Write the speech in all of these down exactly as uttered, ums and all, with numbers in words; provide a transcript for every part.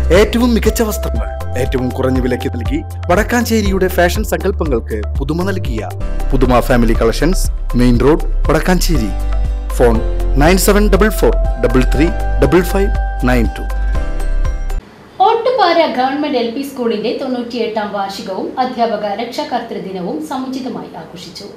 ഏറ്റവും മികച്ച വസ്ത്രങ്ങൾ ഏറ്റവും കുറഞ്ഞ വിലയ്ക്ക് നൽകി വടക്കാഞ്ചേരിയുടെ ഫാഷൻ സങ്കല്പങ്ങൾക്ക് പുതുമ നൽകിയ Puthuma family collections, main road, Vadakkanchery. Phone nine seven double four double three double five nine two. Ottupara government L P സ്കൂളിന്റെ തൊണ്ണൂറ്റിയെട്ടാം വാർഷികവും അധ്യാപക രക്ഷാകർതൃ ദിനവും സമുചിതമായി ആഘോഷിച്ചു.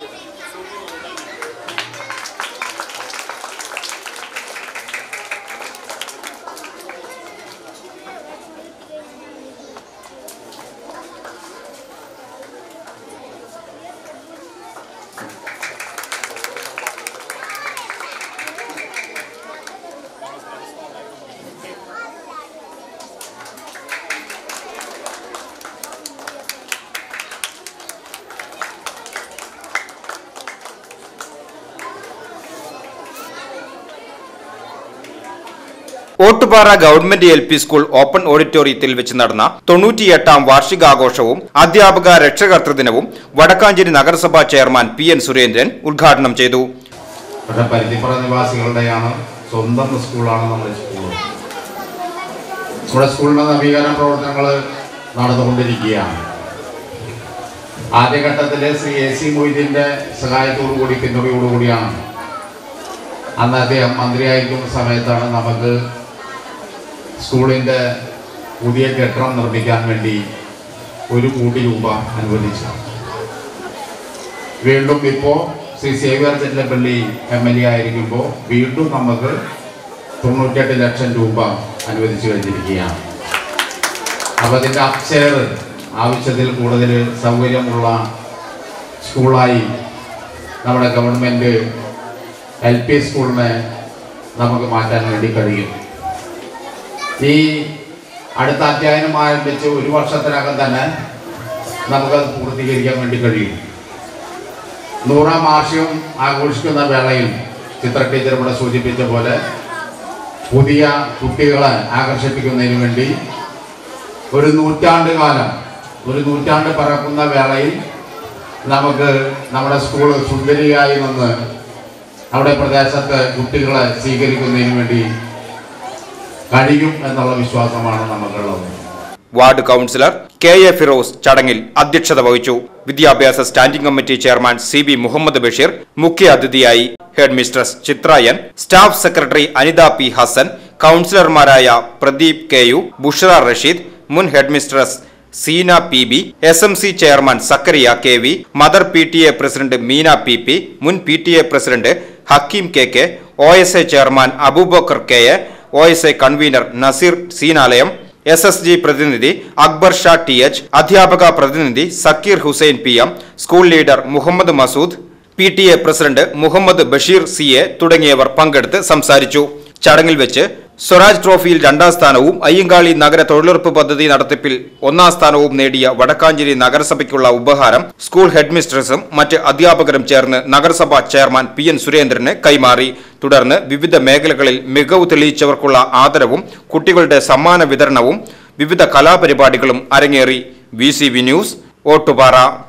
Ottupara government L P school open ഓഡിറ്റോറിയത്തിൽ വെച്ച് നടന്ന തൊണ്ണൂറ്റിയെട്ടാം വാർഷികാഘോഷവും അധ്യാപക രക്ഷാകർതൃ ദിനവും വടക്കാഞ്ചേരി നഗരസഭാ ചെയർമാൻ പി എൻ സുരേന്ദ്രൻ ഉദ്ഘാടനം ചെയ്തു. പക്ഷേ പരിധിപ്പുറ നിവാസികളുടെയാണ് സ്വന്തം സ്കൂളാണ് നമ്മുടെ സ്കൂൾ. നമ്മുടെ സ്കൂളിന്റെ നവീകരണ പ്രവർത്തനങ്ങൾ നടന്നുകൊണ്ടിരിക്കുകയാണ്. ആദ്യഘട്ടത്തിലെ ശ്രീ എ സി മൊയ്തീന്റെ സഹായത്തോടുകൂടി പിന്തുണയോടുകൂടിയാണ് അന്ന് അദ്ദേഹം മന്ത്രിയായിരിക്കുന്ന സമയത്താണ് നമുക്ക് സ്കൂളിൻ്റെ പുതിയ കെട്ടിടം നിർമ്മിക്കാൻ വേണ്ടി ഒരു കോടി രൂപ അനുവദിച്ചു. വീണ്ടും ഇപ്പോൾ Shri Xavier Chellappally M L A ആയിരിക്കുമ്പോൾ വീണ്ടും നമുക്ക് തൊണ്ണൂറ്റെട്ട് ലക്ഷം രൂപ അനുവദിച്ചു കഴിഞ്ഞിരിക്കുകയാണ്. അപ്പോൾ അതിൻ്റെ അപ്ഷെയർ ആവശ്യത്തിൽ കൂടുതൽ സൗകര്യമുള്ള സ്കൂളായി നമ്മുടെ ഗവൺമെൻറ് എൽ പി സ്കൂളിനെ നമുക്ക് മാറ്റാൻ വേണ്ടി കഴിയും. ഈ അടുത്ത അധ്യയനം ആരംഭിച്ച് ഒരു വർഷത്തിനകം തന്നെ നമുക്കത് പൂർത്തീകരിക്കാൻ വേണ്ടി കഴിയും. നൂറാം വാർഷികം ആഘോഷിക്കുന്ന വേളയിൽ ചിത്ര ടീച്ചർ ഇവിടെ സൂചിപ്പിച്ച പോലെ പുതിയ കുട്ടികളെ ആകർഷിപ്പിക്കുന്നതിന് വേണ്ടി ഒരു നൂറ്റാണ്ട് കാലം ഒരു നൂറ്റാണ്ട് പറക്കുന്ന വേളയിൽ നമുക്ക് നമ്മുടെ സ്കൂൾ സുന്ദരിയായി നിന്ന് നമ്മുടെ പ്രദേശത്ത് കുട്ടികളെ സ്വീകരിക്കുന്നതിന് വേണ്ടി കഴിയും എന്നുള്ള വിശ്വാസമാണ് നമുക്കുള്ളത്. Ward councillor K A Firos ചടങ്ങിൽ അധ്യക്ഷത വഹിച്ചു. വിദ്യാഭ്യാസ standing committee chairman C B Muhammad Basheer മുഖ്യാതിഥിയായി. Headmistress Chitrayan, staff secretary Anitha P Hassan, കൗൺസിലർമാരായ പ്രദീപ് കെ യു, ബുഷറ റഷീദ്, മുൻ headmistress Seena P B, S M C chairman Zakariya K V, mother P T A president Meena P P, മുൻ P T A president Hakeem K K, O S A chairman Aboobacker K A, O S A convener Naseer Seenalayam, S S G പ്രതിനിധി Akbar Shah T H, അധ്യാപക പ്രതിനിധി Sakkeer Hussain P M, school leader Muhammad Masood, P T A president Muhammad Basheer C A തുടങ്ങിയവർ പങ്കെടുത്ത് സംസാരിച്ചു. ചടങ്ങിൽ വെച്ച് സ്വരാജ് ട്രോഫിയിൽ രണ്ടാം സ്ഥാനവും അയ്യങ്കാളി നഗര തൊഴിലുറപ്പ് പദ്ധതി നടത്തിപ്പിൽ ഒന്നാം സ്ഥാനവും നേടിയ വടക്കാഞ്ചേരി നഗരസഭയ്ക്കുള്ള ഉപഹാരം സ്കൂൾ ഹെഡ് മിസ്ട്രസും മറ്റ് അധ്യാപകരും ചേർന്ന് നഗരസഭാ ചെയർമാൻ പി എൻ സുരേന്ദ്രന് കൈമാറി. തുടർന്ന് വിവിധ മേഖലകളിൽ മികവ് തെളിയിച്ചവർക്കുള്ള ആദരവും കുട്ടികളുടെ സമ്മാന വിതരണവും വിവിധ കലാപരിപാടികളും അരങ്ങേറി. V C V news, Ottupara.